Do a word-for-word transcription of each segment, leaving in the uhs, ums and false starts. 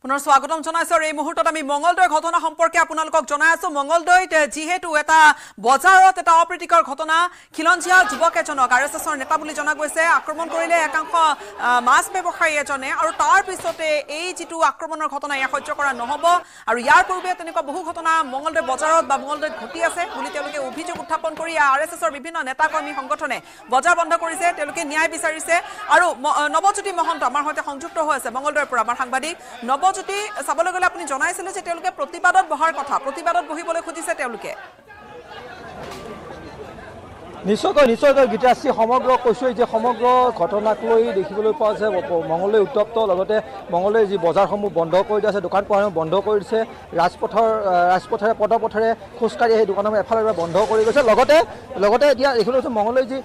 পুনৰ স্বাগতম জনাইছো। এই মুহূৰ্তত আমি মঙ্গলদৈ ঘটনা সম্পৰ্কে আপোনালোকক জনাই আছো। মঙ্গলদৈত যিহেতু এটা বজাৰত এটা অপ্ৰীতিকৰ ঘটনা, খিলঞ্জীয়া যুৱক এজনক আৰ এছ এছৰ নেতা বুলি জনা গৈছে আক্ৰমণ কৰিলে একাংশ মাছ ব্যৱসায়ী এজনে, আৰু তাৰ পিছতে এই যিটো আক্ৰমণৰ ঘটনা ইয়াক সহ্য কৰা নহ'ব। আৰু ইয়াৰ পূৰ্বে তেনেকুৱা বহু ঘটনা মঙ্গলদৈ বজাৰত বা মঙ্গলদৈত ঘটি আছে বুলি তেওঁলোকে অভিযোগ উত্থাপন কৰি আৰ এছ এছৰ বিভিন্ন নেতা কৰ্মী সংগঠনে বজাৰ বন্ধ কৰিছে, তেওঁলোকে ন্যায় বিচাৰিছে। আৰু নৱজ্যোতি মহন্ত আমাৰ সৈতে সংযুক্ত হৈ আছে মঙ্গলদৈৰ পৰা, আমাৰ সাংবাদিক নৱজ্যোতি। চাবলৈ গ'লে আপুনি জনাইছিলে যে তেওঁলোকে প্ৰতিবাদত বহাৰ কথা, প্ৰতিবাদত বহিবলৈ খুজিছে তেওঁলোকে। নিশ্চয়কৈ নিশ্চয়কৈ গীতাশ্ৰী, সমগ্ৰ কৈছোঁৱেই যে সমগ্ৰ ঘটনাক লৈ দেখিবলৈ পোৱা যায় মঙ্গলদৈ উত্তপ্ত, লগতে মঙ্গলদৈ যি বজাৰসমূহ বন্ধ কৰি দিয়া আছে, দোকান পোহাৰসমূহ বন্ধ কৰি দিছে, ৰাজপথৰ ৰাজপথেৰে পদপথেৰে খোজকাঢ়ি সেই দোকানসমূহ এফালে বন্ধ কৰি গৈছে। লগতে লগতে এতিয়া দেখিবলৈ পাইছোঁ মঙ্গলদৈ যি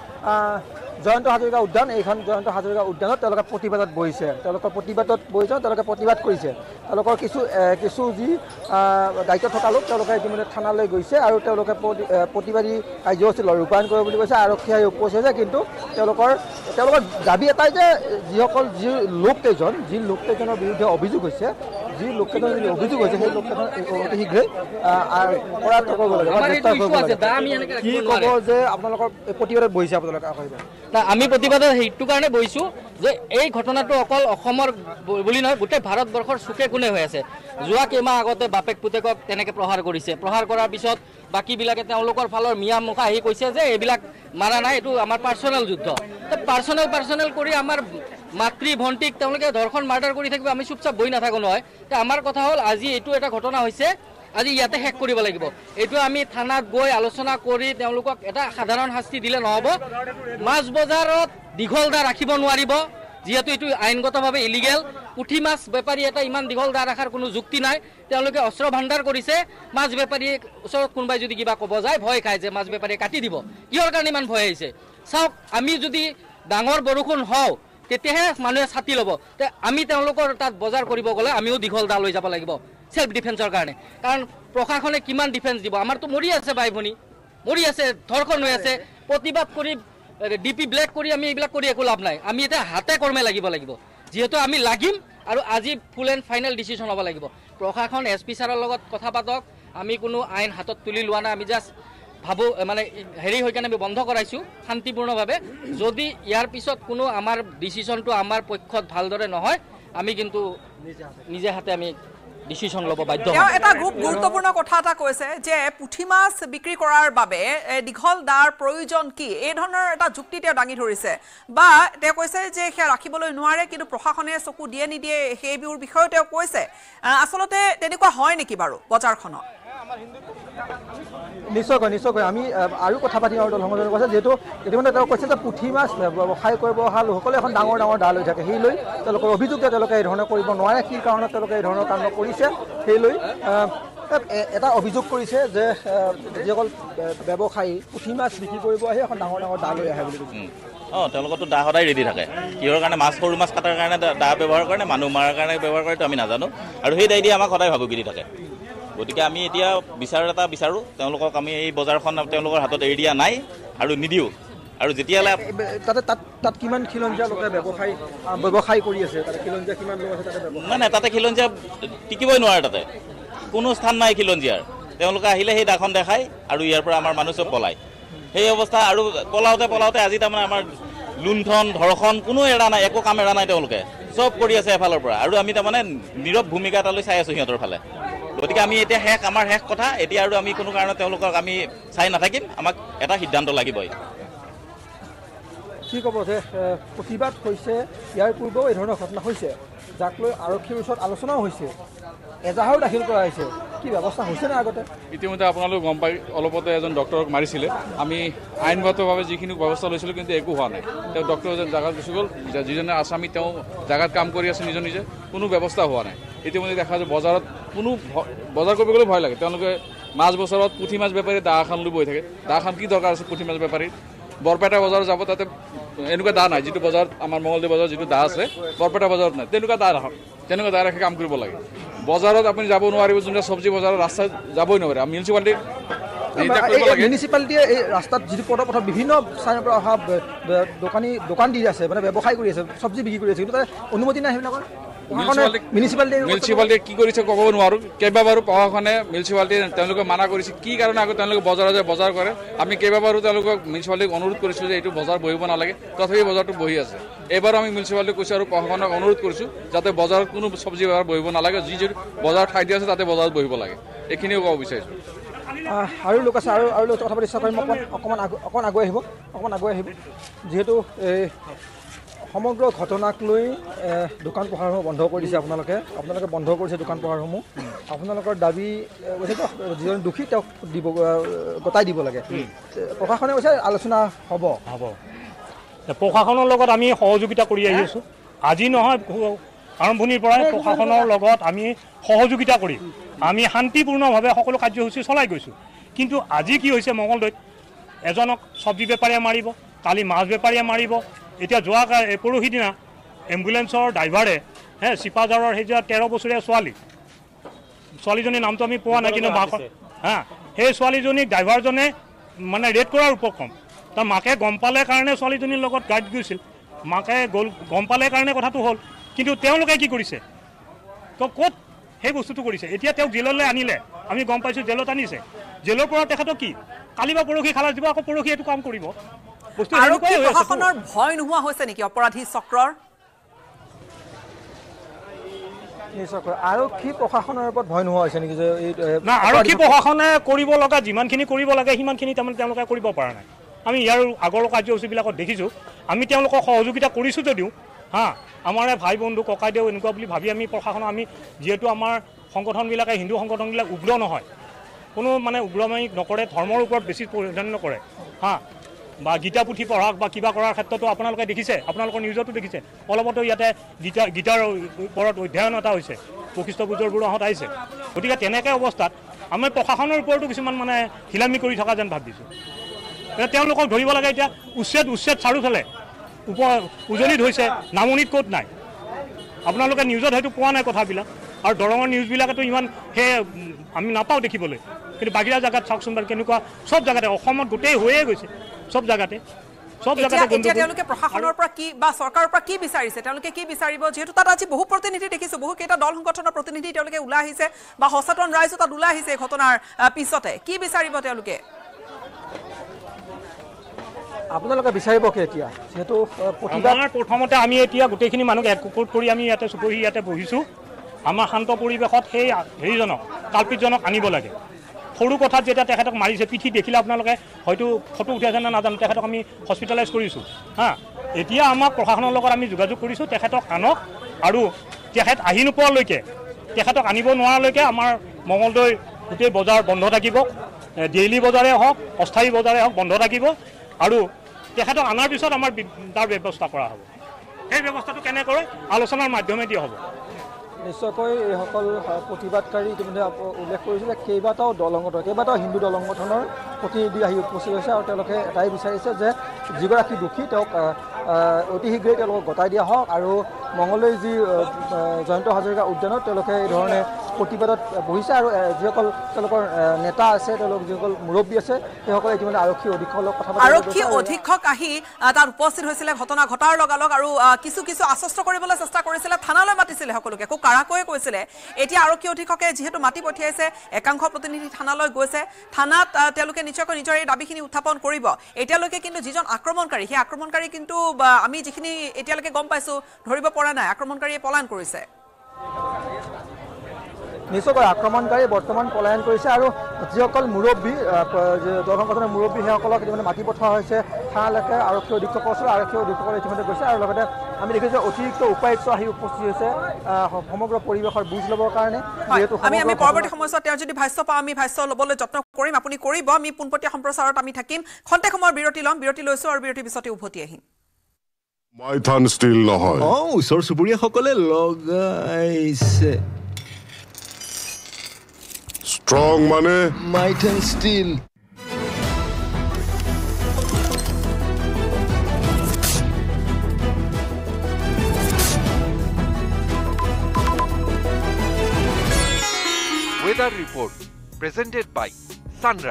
জয়ন্ত হাজৰিকা উদ্যান, এইখন জয়ন্ত হাজৰিকা উদ্যানত তেওঁলোকে প্ৰতিবাদত বহিছে। তেওঁলোকৰ প্ৰতিবাদত বহিছে, তেওঁলোকে প্ৰতিবাদ কৰিছে। তেওঁলোকৰ কিছু কিছু যি দায়িত্ব থকা লোক তেওঁলোকে ইতিমধ্যে থানালৈ গৈছে আৰু তেওঁলোকে প্ৰতিবাদী কাৰ্যসূচী ৰূপায়ণ কৰিব বুলি কৈছে। আৰক্ষীয়ে উপস্থিত হৈছে, কিন্তু তেওঁলোকৰ তেওঁলোকৰ দাবী এটাই যে যিসকল যি লোককেইজন যি লোককেইজনৰ বিৰুদ্ধে অভিযোগ হৈছে, যি লোককেইজনৰ যদি অভিযোগ হৈছে সেই লোককেইজন অতি শীঘ্ৰেই কৰায়ত্ব কৰিব লাগে, গ্ৰেপ্তাৰ কৰিব লাগে। কি ক'ব যে আপোনালোকৰ প্ৰতিবাদত বহিছে আপোনালোকে? আমি প্ৰতিবাদত সেইটো কাৰণে বহিছোঁ যে এই ঘটনাটো অকল অসমৰ বুলি নহয়, গোটেই ভাৰতবৰ্ষৰ চুকে কোণে হৈ আছে। যোৱা কেইমাহ আগতে বাপেক পুতেকক তেনেকৈ প্ৰহাৰ কৰিছে, প্ৰহাৰ কৰাৰ পিছত বাকীবিলাকে তেওঁলোকৰ ফালৰ মিয়া মুখা আহি কৈছে যে এইবিলাক মাৰা নাই, এইটো আমাৰ পাৰ্চনেল যুদ্ধ। পাৰ্চনেল পাৰ্চনেল কৰি আমাৰ মাতৃ ভণ্টিক তেওঁলোকে ধৰ্ষণ মাৰ্ডাৰ কৰি থাকিব, আমি চুপচাপ বহি নাথাকোঁ নহয়। আমাৰ কথা হ'ল আজি এইটো এটা ঘটনা হৈছে, আজি ইয়াতে শেষ কৰিব লাগিব। এইটো আমি থানাত গৈ আলোচনা কৰি তেওঁলোকক এটা সাধাৰণ শাস্তি দিলে নহ'ব। মাছ বজাৰত দীঘল দা ৰাখিব নোৱাৰিব, যিহেতু এইটো আইনগতভাৱে ইলিগেল। পুঠি মাছ বেপাৰী এটা ইমান দীঘল দা ৰখাৰ কোনো যুক্তি নাই। তেওঁলোকে অস্ত্ৰ ভাণ্ডাৰ কৰিছে। মাছ বেপাৰীয়ে ওচৰত কোনোবাই যদি কিবা ক'ব যায় ভয় খায় যে মাছ বেপাৰীয়ে কাটি দিব। কিহৰ কাৰণে ইমান ভয় আহিছে? চাওক, আমি যদি ডাঙৰ বৰষুণ হওঁ তেতিয়াহে মানুহে ছাতি ল'ব। আমি তেওঁলোকৰ তাত বজাৰ কৰিব গ'লে আমিও দীঘল দা লৈ যাব লাগিব সেল্ফ ডিফেন্সৰ কাৰণে। কাৰণ প্ৰশাসনে কিমান ডিফেন্স দিব? আমাৰতো মৰি আছে, বাই ভনী মৰি আছে, ধৰ্ষণ হৈ আছে। প্ৰতিবাদ কৰি ডি পি ব্লেক কৰি আমি এইবিলাক কৰি একো লাভ নাই। আমি এতিয়া হাতে কৰ্মে লাগিব লাগিব, যিহেতু আমি লাগিম। আৰু আজি ফুল এণ্ড ফাইনেল ডিচিশ্যন হ'ব লাগিব। প্ৰশাসন এছ পি ছাৰৰ লগত কথা পাতক। আমি কোনো আইন হাতত তুলি লোৱা নাই, আমি জাষ্ট ভাবোঁ মানে হেৰি হৈ কাৰণে আমি বন্ধ কৰাইছোঁ শান্তিপূৰ্ণভাৱে। যদি ইয়াৰ পিছত কোনো আমাৰ ডিচিশ্যনটো আমাৰ পক্ষত ভালদৰে নহয়, আমি কিন্তু নিজে হাতে আমি ডিচিশ্যন ল'ব বাধ্য। তেওঁ এটা খুব গুৰুত্বপূৰ্ণ কথা এটা কৈছে যে পুঠি মাছ বিক্ৰী কৰাৰ বাবে দীঘল দাৰ প্ৰয়োজন কি, এই ধৰণৰ এটা যুক্তি তেওঁ দাঙি ধৰিছে। বা তেওঁ কৈছে যে সেয়া ৰাখিবলৈ নোৱাৰে, কিন্তু প্ৰশাসনে চকু দিয়ে নিদিয়ে সেইবোৰ বিষয়েও তেওঁ কৈছে। আচলতে তেনেকুৱা হয় নেকি বাৰু বজাৰখনত? নিশ্চয়কৈ নিশ্চয়কৈ আমি আৰু কথা পাতিম আৰু দলসংগঠনে কৈছে, যিহেতু ইতিমধ্যে তেওঁ কৈছে যে পুঠি মাছ ব্যৱসায় কৰিব অহা লোকসকলে এখন ডাঙৰ ডাঙৰ দা লৈ থাকে। সেই লৈ তেওঁলোকৰ অভিযোগ যে তেওঁলোকে এই ধৰণে কৰিব নোৱাৰে, কি কাৰণত তেওঁলোকে এই ধৰণৰ কাণ্ড কৰিছে সেই লৈ এটা অভিযোগ কৰিছে যে যিসকল ব্যৱসায়ী পুঠি মাছ বিক্ৰী কৰিব আহি এখন ডাঙৰ ডাঙৰ দা লৈ আহে বুলি কৈছে। অঁ, তেওঁলোকৰতো দা সদায় ৰেডি থাকে। কিহৰ কাৰণে? মাছ সৰু মাছ কটাৰ কাৰণে দা ব্যৱহাৰ কৰে নে মানুহ মাৰাৰ কাৰণে ব্যৱহাৰ কৰেতো আমি নাজানো। আৰু সেই দায় দি আমাক সদায় ভাবুকি দি থাকে। গতিকে আমি এতিয়া বিচাৰ এটা বিচাৰোঁ, তেওঁলোকক আমি এই বজাৰখন তেওঁলোকৰ হাতত এৰি দিয়া নাই আৰু নিদিওঁ। আৰু যেতিয়ালৈ তাতে তাত তাত কিমান খিলঞ্জীয়া লোকে ব্যৱসায় ব্যৱসায় কৰি আছে, তাতে খিলঞ্জীয়া কিমান লোক আছে তাতে? নাই নাই, তাতে খিলঞ্জীয়া টিকিবই নোৱাৰে, তাতে কোনো স্থান নাই খিলঞ্জীয়াৰ। তেওঁলোকে আহিলে সেই দাখন দেখায় আৰু ইয়াৰ পৰা আমাৰ মানুহ চব পলায়। সেই অৱস্থা। আৰু পলাওঁতে পলাওঁতে আজি তাৰমানে আমাৰ লুণ্ঠন ধৰ্ষণ কোনো এৰা নাই, একো কাম এৰা নাই, তেওঁলোকে চব কৰি আছে এফালৰ পৰা। আৰু আমি তাৰমানে নীৰৱ ভূমিকা এটালৈ চাই আছোঁ সিহঁতৰ ফালে। গতিকে আমি এতিয়া শেষ, আমাৰ শেষ কথা এতিয়া। আৰু আমি কোনো কাৰণত তেওঁলোকক আমি চাই নাথাকিম, আমাক এটা সিদ্ধান্ত লাগিবই। কি ক'ব যে প্ৰতিবাদ হৈছে, ইয়াৰ পূৰ্বেও এই ধৰণৰ ঘটনা হৈছে, যাক লৈ আৰক্ষীৰ ওচৰত আলোচনাও হৈছে, এজাহাৰো দাখিল কৰা হৈছে। কি ব্যৱস্থা হৈছে নে আগতে? ইতিমধ্যে আপোনালোকে গম পাই অলপতে এজন ডক্টৰক মাৰিছিলে। আমি আইনগতভাৱে যিখিনি ব্যৱস্থা লৈছিলোঁ, কিন্তু একো হোৱা নাই। তেওঁ ডক্টৰ এজন জেগাত গুচি গ'ল, যিজনে আছামী তেওঁ জেগাত কাম কৰি আছে নিজৰ নিজে, কোনো ব্যৱস্থা হোৱা নাই। ইতিমধ্যে দেখা যায় বজাৰত কোনো বজাৰ কৰিব গ'লে ভয় লাগে। তেওঁলোকে মাছ বছৰত পুঠি মাছ বেপাৰী দা এখন লৈ বহি থাকে। দাখন কি দৰকাৰ আছে পুঠি মাছ বেপাৰীৰ? বৰপেটা বজাৰত যাব, তাতে এনেকুৱা দা নাই। যিটো বজাৰত আমাৰ মঙ্গলদৈ বজাৰত যিটো দা আছে, বৰপেটা বজাৰত নাই। তেনেকুৱা দা ৰাখক, তেনেকুৱা দা ৰাখি কাম কৰিব লাগে। বজাৰত আপুনি যাব নোৱাৰিব, যোনটো চব্জি বজাৰত ৰাস্তাত যাবই নোৱাৰে। মিউনিচিপালিটি মিউনিচিপালিটিয়ে এই ৰাস্তাত যিটো পদপথত বিভিন্ন স্থানৰ পৰা অহা দোকানী দোকান দি আছে, মানে ব্যৱসায় কৰি আছে, চব্জি বিক্ৰী কৰি আছে, কিন্তু তাতে অনুমতি নাই সেইবিলাকৰ। মিউনিচিপালিটিয়ে কি কৰিছে ক'ব নোৱাৰোঁ কেইবাবাৰো প্ৰশাসনে মিউনিচিপালিটি তেওঁলোকে মানা কৰিছে কি কাৰণে আকৌ তেওঁলোকে বজাৰত যে বজাৰ কৰে আমি কেইবাবাৰো তেওঁলোকক মিউনিচিপালিটিক অনুৰোধ কৰিছোঁ যে এইটো বজাৰ বহিব নালাগে তথাপি বজাৰটো বহি আছে এইবাৰো আমি মিউনিচিপালিটিক কৈছোঁ আৰু প্ৰশাসনক অনুৰোধ কৰিছোঁ যাতে বজাৰত কোনো চব্জি বজাৰ বহিব নালাগে যি যি বজাৰ ঠাই দিয়া আছে তাতে বজাৰত বহিব লাগে এইখিনিও ক'ব বিচাৰিছোঁ আৰু লোক আছে আৰু আৰু কথা পাতি চেষ্টা কৰিম অকণ অকণমান অকণমান আগুৱাই আহিব অকণমান আগুৱাই আহিব যিহেতু এই সমগ্ৰ ঘটনাক লৈ দোকান পোহাৰসমূহ বন্ধ কৰি দিছে আপোনালোকে আপোনালোকে বন্ধ কৰিছে দোকান পোহাৰসমূহ আপোনালোকৰ দাবী যিজন দোষী তেওঁক দিব গতাই দিব লাগে প্ৰশাসনে কৈছে আলোচনা হ'ব হ'ব প্ৰশাসনৰ লগত আমি সহযোগিতা কৰি আহি আছোঁ আজি নহয় আৰম্ভণিৰ পৰাই প্ৰশাসনৰ লগত আমি সহযোগিতা কৰি আমি শান্তিপূৰ্ণভাৱে সকলো কাৰ্যসূচী চলাই গৈছোঁ কিন্তু আজি কি হৈছে মঙলদৈত এজনক চব্জি বেপাৰীয়ে মাৰিব কালি মাছ বেপাৰীয়ে মাৰিব এতিয়া যোৱা পৰহি দিনা এম্বুলেঞ্চৰ ড্ৰাইভাৰে হে চিপাঝাৰৰ সেই যে তেৰ বছৰীয়া ছোৱালী ছোৱালীজনীৰ নামটো আমি পোৱা নাই কিন্তু মাকৰ হা সেই ছোৱালীজনীক ড্ৰাইভাৰজনে মানে ৰেড কৰাৰ উপক্ৰম তাৰ মাকে গম পালে কাৰণে ছোৱালীজনীৰ লগত গাড়ীত গৈছিল মাকে গ'ল গম পালে কাৰণে কথাটো হ'ল কিন্তু তেওঁলোকে কি কৰিছে তো ক'ত সেই বস্তুটো কৰিছে এতিয়া তেওঁক জেললৈ আনিলে আমি গম পাইছোঁ জেলত আনিছে জেলৰ পৰা তেখেতক কি কালি বা পৰহি খালাচ দিব আকৌ পৰহি এইটো কাম কৰিব প্ৰশাসনৰ ভয় নোহোৱা হৈছে নেকি অপৰাধী চক্ৰৰ আৰক্ষী প্ৰশাসনৰ ওপৰত ভয় নোহোৱা হৈছে নেকি যে না আৰক্ষী প্ৰশাসনে কৰিব লগা যিমানখিনি কৰিব লাগে সিমানখিনি তাৰমানে তেওঁলোকে কৰিব পৰা নাই আমি ইয়াৰ আগৰ কাৰ্যসূচীবিলাকত দেখিছোঁ আমি তেওঁলোকক সহযোগিতা কৰিছোঁ যদিও হা আমাৰ ভাই বন্ধু ককাইদেউ এনেকুৱা বুলি ভাবি আমি প্ৰশাসনক আমি যিহেতু আমাৰ সংগঠনবিলাকে হিন্দু সংগঠনবিলাক উগ্ৰ নহয় কোনো মানে উগ্ৰমায়ী নকৰে ধৰ্মৰ ওপৰত বেছি প্ৰাধান্য কৰে হা বা গীতা পুথি পঢ়াক বা কিবা কৰাৰ ক্ষেত্ৰতো আপোনালোকে দেখিছে আপোনালোকৰ নিউজতো দেখিছে অলপতো ইয়াতে গীতা গীতাৰ ওপৰত অধ্যয়ন এটা হৈছে বশিষ্ঠ গুজৰবোৰহঁত আহিছে গতিকে তেনেকৈ অৱস্থাত আমি প্ৰশাসনৰ ওপৰতো কিছুমান মানে হিলামি কৰি থকা যেন ভাবিছোঁ তেওঁলোকক ধৰিব লাগে এতিয়া উচ্ছেদ উচ্ছেদ চাৰিওফালে উপ উজনিত হৈছে নামনিত ক'ত নাই আপোনালোকে নিউজত হয়তো পোৱা নাই কথাবিলাক আৰু দৰঙৰ নিউজবিলাকেতো ইমান সেই আমি নাপাওঁ দেখিবলৈ কিন্তু বাহিৰা জেগাত চাওকচোন বাৰু কেনেকুৱা চব জেগাতে অসমত গোটেই হৈয়ে গৈছে সব জায়গাতে সব জায়গাতে এতিয়া তেওঁলোকে প্ৰশাসনৰ পৰা কি বা চৰকাৰৰ পৰা কি বিচাৰিছে তেওঁলোকে কি বিচাৰিব যেহেতু তাত আজি বহু প্ৰতিনিধি দেখিছোঁ বহু কেইটা দল সংগঠনৰ প্ৰতিনিধি তেওঁলোকে ওলাই আহিছে বা সচেতন ৰাইজো তাত ওলাই আহিছে ঘটনাৰ পিছতে কি বিচাৰিব তেওঁলোকে আপোনালোকে বিচাৰিব কি এতিয়া যেহেতু আমাৰ প্ৰথমতে আমি এতিয়া গোটেইখিনি মানুহক একগোট কৰি আমি ইয়াতে চুপহি ইয়াতে বহিছোঁ আমাৰ শান্ত পৰিৱেশত সেই হেৰিজনক কাল্পিতজনক আনিব লাগে সৰু কথাত যেতিয়া তেখেতক মাৰিছে পিঠি দেখিলে আপোনালোকে হয়তো ফটো উঠাইছে নে নাজানো তেখেতক আমি হস্পিটেলাইজ কৰিছোঁ হা এতিয়া আমাক প্ৰশাসনৰ লগত আমি যোগাযোগ কৰিছোঁ তেখেতক আনক আৰু তেখেত আহি নোপোৱালৈকে তেখেতক আনিব নোৱাৰালৈকে আমাৰ মঙলদৈ গোটেই বজাৰ বন্ধ থাকিব ডেইলি বজাৰে হওক অস্থায়ী বজাৰে হওক বন্ধ থাকিব আৰু তেখেতক অনাৰ পিছত আমাৰ তাৰ ব্যৱস্থা কৰা হ'ব সেই ব্যৱস্থাটো কেনে কৰে আলোচনাৰ মাধ্যমেদি হ'ব নিশ্চয়কৈ এইসকল প্ৰতিবাদকাৰী ইতিমধ্যে উল্লেখ কৰিছিল যে কেইবাটাও দল সংগঠন কেইবাটাও হিন্দু দল সংগঠনৰ প্ৰতিনিধি আহি উপস্থিত হৈছে আৰু তেওঁলোকে এটাই বিচাৰিছে যে যিগৰাকী দোষী তেওঁক অতি শীঘ্ৰেই তেওঁলোকক গতাই দিয়া হওক আৰু মঙলদৈ যি জয়ন্ত হাজৰিকা উদ্যানত তেওঁলোকে এই ধৰণে প্ৰতিবাদত বহিছে আৰু যিসকল তেওঁলোকৰ নেতা আছে তেওঁলোক যিসকল মুৰব্বী আছে সেইসকলে ইতিমধ্যে আৰক্ষী অধীক্ষকৰ লগত কথা পাতিছে আৰক্ষী অধীক্ষক আহি তাত উপস্থিত হৈছিলে ঘটনা ঘটাৰ লগালগ আৰু কিছু কিছু আশ্বস্ত কৰিবলৈ চেষ্টা কৰিছিলে থানালৈ মাতিছিলে সকলোকে খুব কাৰাকৈ কৈছিলে এতিয়া আৰক্ষী অধীক্ষকে যিহেতু মাতি পঠিয়াইছে একাংশ প্ৰতিনিধি থানালৈ গৈছে থানাত তেওঁলোকে নিশ্চয়কৈ নিজৰ এই দাবীখিনি উত্থাপন কৰিব এতিয়ালৈকে কিন্তু যিজন আক্ৰমণকাৰী সেই আক্ৰমণকাৰী কিন্তু আমি যিখিনি এতিয়ালৈকে গম পাইছোঁ ধৰিব পৰা নাই আক্ৰমণকাৰীয়ে পলায়ন কৰিছে নিশ্চয়কৈ আক্ৰমণকাৰী বৰ্তমান পলায়ন কৰিছে আৰু যিসকল মুৰব্বী দল সংগঠনৰ মুৰব্বী সেইসকলক ইতিমধ্যে মাতি পঠোৱা হৈছে থানালৈকে আৰক্ষী অধীক্ষকৰ ওচৰত আৰক্ষী অধীক্ষকলে ইতিমধ্যে গৈছে আৰু লগতে আমি দেখিছোঁ অতিৰিক্ত উপায়ুক্ত আহি উপস্থিত হৈছে সমগ্ৰ পৰিৱেশৰ বুজ ল'বৰ কাৰণে আমি আমি পৰৱৰ্তী সময়ছোৱাত তেওঁৰ যদি ভাষ্য পাওঁ আমি ভাষ্য ল'বলৈ যত্ন কৰিম আপুনি কৰিব আমি পোনপটীয়া সম্প্ৰচাৰত আমি থাকিম খন্তেক সময়ৰ বিৰতি ল'ম বিৰতি লৈছোঁ আৰু বিৰতিৰ পিছতে উভতি আহিম মাইথান ষ্টীল নহয় অ ওচৰ চুবুৰীয়াসকলে লগাইছে ষ্ট্ৰং মানে Maithan steel Weather report presented by Sunrise.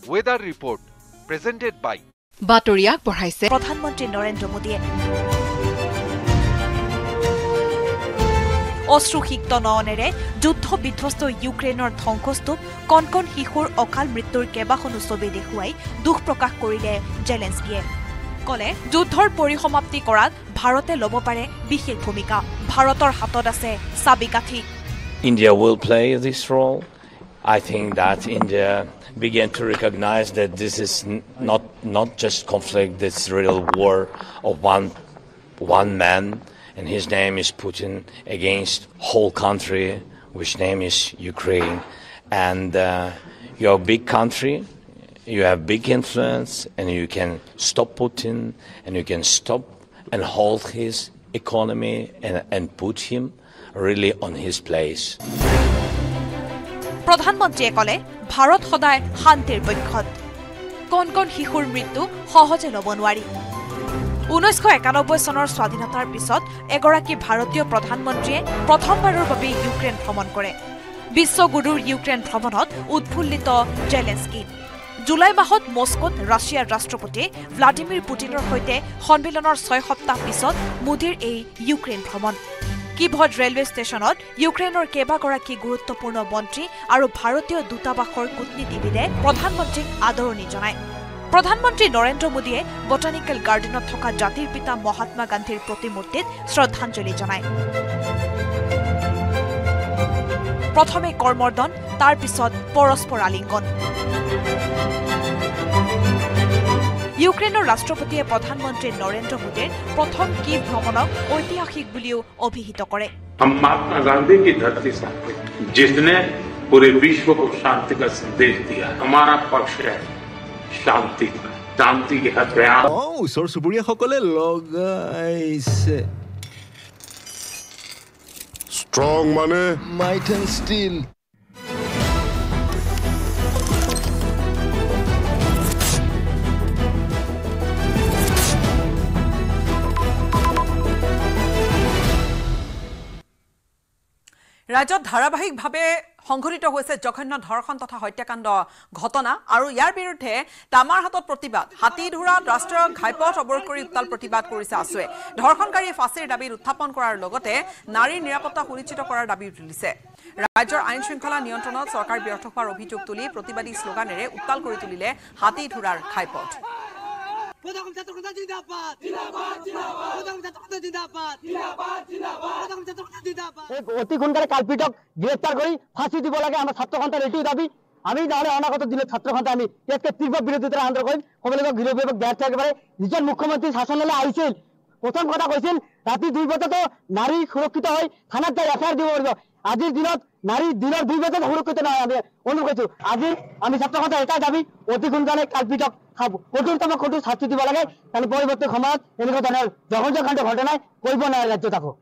Weather report presented by বাতৰি আগবঢ়াইছে প্ৰধানমন্ত্ৰী নৰেন্দ্ৰ মোদীয়ে অশ্ৰুসিক্ত নয়নেৰে যুদ্ধ বিধ্বস্ত ইউক্ৰেইনৰ ধ্বংসস্তূপ কণ কণ শিশুৰ অকাল মৃত্যুৰ কেইবাখনো ছবি দেখুৱাই দুখ প্ৰকাশ কৰিলে জেলেন্সকিয়ে কলে যুদ্ধৰ পৰিসমাপ্তি কৰাত ভাৰতে ল'ব পাৰে বিশেষ ভূমিকা ভাৰতৰ হাতত আছে চাবিকাঠি India will play this role. I think that India began to recognize that this is not not just conflict, this real war of one one man, and his name is Putin, against whole country, which name is Ukraine. And uh, you're a big country, you have big influence, and you can stop Putin, and you can stop and hold his economy and, and put him really on his place. প্ৰধানমন্ত্ৰীয়ে কলে ভাৰত সদায় শান্তিৰ পক্ষত কোন কোন শিশুৰ মৃত্যু সহজে ল'ব নোৱাৰি ঊনৈছশ একানব্বৈ চনৰ স্বাধীনতাৰ পিছত এগৰাকী ভাৰতীয় প্ৰধানমন্ত্ৰীয়ে প্ৰথমবাৰৰ বাবে ইউক্ৰেইন ভ্ৰমণ কৰে বিশ্বগুৰুৰ ইউক্ৰেইন ভ্ৰমণত উৎফুল্লিত জেলেন্সকি জুলাই মাহত মস্কোত ৰাছিয়াৰ ৰাষ্ট্ৰপতি ভ্লাডিমিৰ পুটিনৰ সৈতে সন্মিলনৰ ছয় সপ্তাহ পিছত মোদীৰ এই ইউক্ৰেইন ভ্ৰমণ কিভড ৰেলৱে ষ্টেচনত ইউক্ৰেইনৰ কেইবাগৰাকী গুৰুত্বপূৰ্ণ মন্ত্ৰী আৰু ভাৰতীয় দূতাবাসৰ কূটনীতিবিদে প্ৰধানমন্ত্ৰীক আদৰণি জনায় প্ৰধানমন্ত্ৰী নৰেন্দ্ৰ মোদীয়ে বটানিকেল গাৰ্ডেনত থকা জাতিৰ পিতা মহাত্মা গান্ধীৰ প্ৰতিমূৰ্তিত শ্ৰদ্ধাঞ্জলি জনায় প্ৰথমে কৰ্মৰ্দন তাৰ পিছত পৰস্পৰ আলিংগন ইউক্ৰেইনৰ ৰাষ্ট্ৰপতিয়ে প্ৰধানমন্ত্ৰী নৰেন্দ্ৰ মোদীৰ প্ৰথম কি ভ্ৰমণক ঐতিহাসিক বুলিও অভিহিত কৰে हम महात्मा गांधी की धरती से जिसने पूरे विश्व को शांति का संदेश दिया हमारा पक्ष है शांति का शांति के हथियार ওচৰ চুবুৰীয়াসকলে লগাইছে স্ট্রং মানে মাইট এণ্ড ষ্টিল ৰাজ্যত ধাৰাবাহিকভাৱে সংঘটিত হৈছে জঘন্য ধৰ্ষণ তথা হত্যাকাণ্ড ঘটনা আৰু ইয়াৰ বিৰুদ্ধে তামাৰ হাতত প্ৰতিবাদ হাতীধুৰাত ৰাষ্ট্ৰীয় ঘাইপথ অৱৰোধ কৰি উত্তাল প্ৰতিবাদ কৰিছে আছুৱে ধৰ্ষণকাৰী ফাঁচীৰ দাবী উত্থাপন কৰাৰ লগতে নাৰীৰ নিৰাপত্তা সুনিশ্চিত কৰাৰ দাবী তুলিছে ৰাজ্যৰ আইন শৃংখলা নিয়ন্ত্ৰণত চৰকাৰ ব্যৰ্থ হোৱাৰ অভিযোগ তুলি প্ৰতিবাদী শ্লোগানেৰে উত্তাল কৰি তুলিলে হাতীধুৰাৰ ঘাইপথ অতি সোনকালে কালপিটক গ্ৰেপ্তাৰ কৰি ফাঁচি দিব লাগে আমাৰ ছাত্ৰ সন্থাৰ এইটো দাবী আমি নহলে অনাগত দিনত ছাত্ৰ সন্থা আমি ইয়াতকে তীব্ৰ বিৰোধিতা আন্দোলন কৰিম সকলোকে গৃহ বিভাগ ব্যৰ্থ একেবাৰে যিজন মুখ্যমন্ত্ৰী শাসনলৈ আহিছিল প্ৰথম কথা কৈছিল ৰাতি দুই বজাতো নাৰী সুৰক্ষিত হৈ থানাত যাই এফ আই আৰ দিব পাৰিব আজিৰ দিনত নাৰী দিনৰ দুই বজাত সুৰক্ষিত নহয় আমি অনুভৱ কৰিছো আজি আমি ছাত্ৰ সন্থাৰ এটাই দাবী অতি সোনকালে কালপিটক কঠোৰতম কঠোৰ শাস্তি দিব লাগে কাৰণ পৰৱৰ্তী সময়ত এনেকুৱা ধৰণৰ জঘন্য কাণ্ড ঘটনাই কৰিব নোৱাৰে ৰাজ্যত আকৌ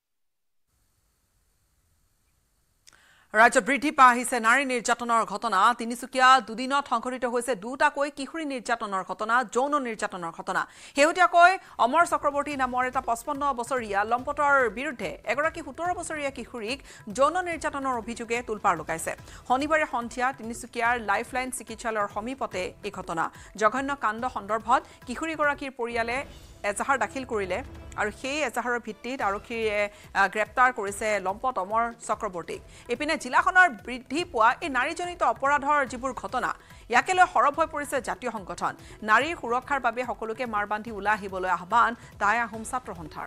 ৰাজ্যত বৃদ্ধি পাই আহিছে নাৰী নিৰ্যাতনৰ ঘটনা তিনিচুকীয়া দুদিনত সংঘটিত হৈছে দুটাকৈ কিশোৰী নিৰ্যাতনৰ ঘটনা যৌন নিৰ্যাতনৰ ঘটনা শেহতীয়াকৈ অমৰ চক্ৰৱৰ্তী নামৰ এটা পঁচপন্ন বছৰীয়া লম্পটৰ বিৰুদ্ধে এগৰাকী সোতৰ বছৰীয়া কিশোৰীক যৌন নিৰ্যাতনৰ অভিযোগে তোলপাৰ লগাইছে শনিবাৰে সন্ধিয়া তিনিচুকীয়াৰ লাইফলাইন চিকিৎসালয়ৰ সমীপতে এই ঘটনা জঘন্য কাণ্ড সন্দৰ্ভত কিশোৰীগৰাকীৰ পৰিয়ালে এজাহাৰ দাখিল কৰিলে আৰু সেই এজাহাৰৰ ভিত্তিত আৰক্ষীয়ে গ্ৰেপ্তাৰ কৰিছে লম্পট অমৰ চক্ৰৱৰ্তীক এপিনে জিলাখনৰ বৃদ্ধি পোৱা এই নাৰীজনিত অপৰাধৰ যিবোৰ ঘটনা ইয়াকে লৈ সৰব হৈ পৰিছে জাতীয় সংগঠন নাৰীৰ সুৰক্ষাৰ বাবে সকলোকে মাৰ বান্ধি ওলাই আহিবলৈ আহ্বান তাই আহোম ছাত্ৰ সন্থাৰ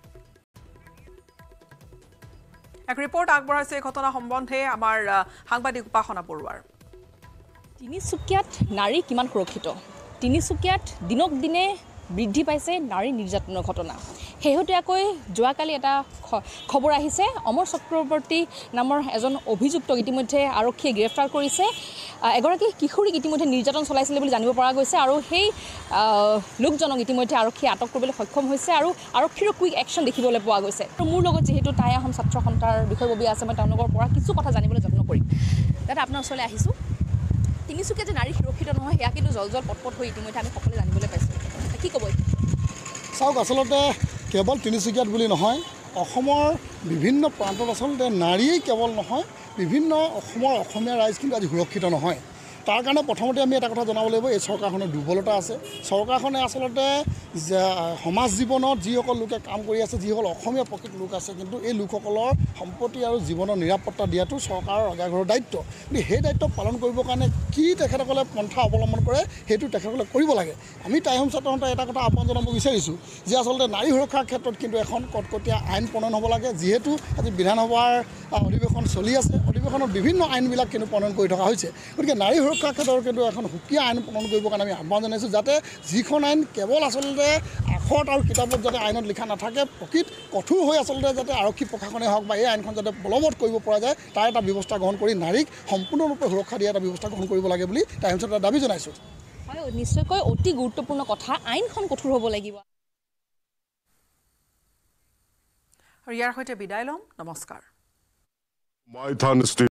এক ৰিপৰ্ট আগবঢ়াইছে এই ঘটনা সম্বন্ধে আমাৰ সাংবাদিক উপাসনা বৰুৱাৰ তিনিচুকীয়াত নাৰী কিমান সুৰক্ষিত তিনিচুকীয়াত দিনক দিনে বৃদ্ধি পাইছে নাৰী নিৰ্যাতনৰ ঘটনা শেহতীয়াকৈ যোৱাকালি এটা খবৰ আহিছে অমৰ চক্ৰৱৰ্তী নামৰ এজন অভিযুক্তক ইতিমধ্যে আৰক্ষীয়ে গ্ৰেপ্তাৰ কৰিছে এগৰাকী কিশোৰীক ইতিমধ্যে নিৰ্যাতন চলাইছিলে বুলি জানিব পৰা গৈছে আৰু সেই লোকজনক ইতিমধ্যে আৰক্ষীয়ে আটক কৰিবলৈ সক্ষম হৈছে আৰু আৰক্ষীৰ কুইক একশ্যন দেখিবলৈ পোৱা গৈছে আৰু মোৰ লগত যিহেতু তাই আহোম ছাত্ৰ সন্থাৰ বিষয়ববী আছে মই তেওঁলোকৰ পৰা কিছু কথা জানিবলৈ যত্ন কৰিম দাদা আপোনাৰ ওচৰলৈ আহিছোঁ তিনিচুকীয়া যে নাৰী সুৰক্ষিত নহয় সেয়া কিন্তু জল জল পটপট হৈ ইতিমধ্যে আমি সকলোৱে জানিবলৈ পাইছোঁ কি ক'ব চাওক আচলতে কেৱল তিনিচুকীয়াত বুলি নহয় অসমৰ বিভিন্ন প্ৰান্তত আচলতে নাৰীয়েই কেৱল নহয় বিভিন্ন অসমৰ অসমীয়া ৰাইজ কিন্তু আজি সুৰক্ষিত নহয় তাৰ কাৰণে প্ৰথমতে আমি এটা কথা জনাব লাগিব এই চৰকাৰখনৰ দুৰ্বলতা আছে চৰকাৰখনে আচলতে সমাজ জীৱনত যিসকল লোকে কাম কৰি আছে যিসকল অসমীয়া প্ৰকৃত লোক আছে কিন্তু এই লোকসকলৰ সম্পত্তি আৰু জীৱনৰ নিৰাপত্তা দিয়াটো চৰকাৰৰ অগ্ৰাধিকাৰৰ দায়িত্ব কিন্তু সেই দায়িত্ব পালন কৰিবৰ কাৰণে কি তেখেতসকলে পন্থা অৱলম্বন কৰে সেইটো তেখেতসকলে কৰিব লাগে আমি টাইম ছাত্ৰ সন্থাই এটা কথা আহ্বান জনাব বিচাৰিছোঁ যে আচলতে নাৰী সুৰক্ষাৰ ক্ষেত্ৰত কিন্তু এখন কটকটীয়া আইন প্ৰণয়ন হ'ব লাগে যিহেতু আজি বিধানসভাৰ অধিৱেশন চলি আছে অধিৱেশনত বিভিন্ন আইনবিলাক কিন্তু প্ৰণয়ন কৰি থকা হৈছে গতিকে নাৰী সুৰক্ষাৰ ক্ষেত্ৰত কিন্তু এখন সুকীয়া আইন প্ৰণয়ন কৰিবৰ কাৰণে আমি আহ্বান জনাইছোঁ যাতে যিখন আইন কেৱল আচলতে আখৰত আৰু কিতাপত যাতে আইনত লিখা নাথাকে প্ৰকৃত কঠোৰ হৈ আচলতে যাতে আৰক্ষী প্ৰশাসনে হওক বা এই আইনখন যাতে বলবৎ কৰিব পৰা যায় তাৰ এটা ব্যৱস্থা গ্ৰহণ কৰি নাৰীক সম্পূৰ্ণৰূপে সুৰক্ষা দিয়া এটা ব্যৱস্থা গ্ৰহণ কৰিব লাগে বুলি টাইমছত এটা দাবী জনাইছোঁ হয় নিশ্চয়কৈ অতি গুৰুত্বপূৰ্ণ কথা আইনখন কঠোৰ হ'ব লাগিব ইয়াৰ সৈতে বিদায় লম নমস্কাৰ My Thursday.